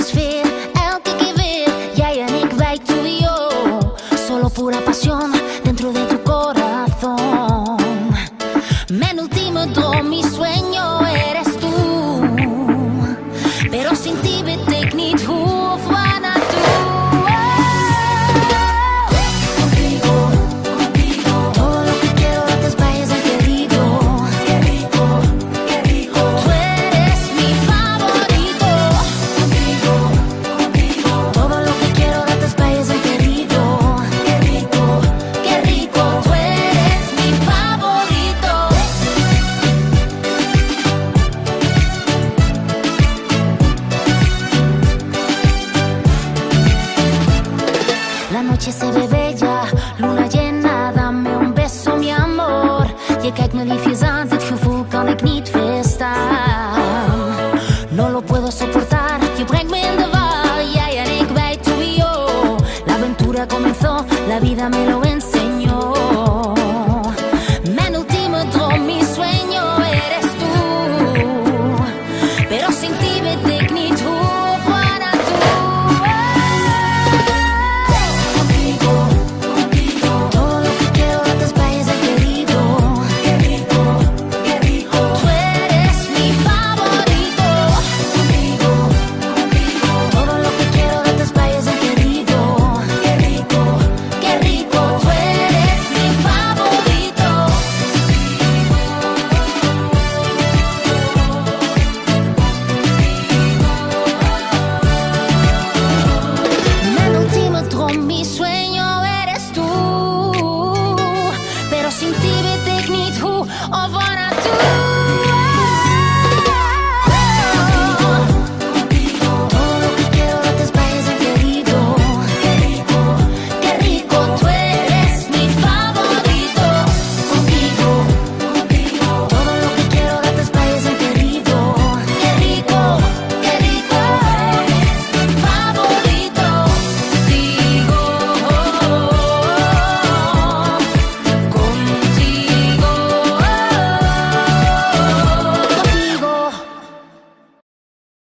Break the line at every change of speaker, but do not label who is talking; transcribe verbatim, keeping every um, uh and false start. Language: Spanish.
sfeer, elke keer weer. Jij en ik, wij tú y yo. Solo pura pasión dentro de tu corazón. Mijn ultieme droom, mi sueño eres tú. Pero sin ti weet ik niet hoe of waar naartoe. Contigo, contigo. Todo lo que quiero dat is bij je zijn querido. Qué rico, qué rico. Tú eres mi favorito. Contigo, contigo. Todo lo que quiero dat is bij je zijn querido. Qué rico, qué rico. Tú eres mi favorito. La noche se ve bella, luna llena, dame un beso mi amor. Je kijkt me liefjes aan, dit gevoel kan ik niet weerstaan. No lo puedo soportar, je brengt me in de war. Jij en ik, wij tú y yo. La aventura comenzó, la vida me lo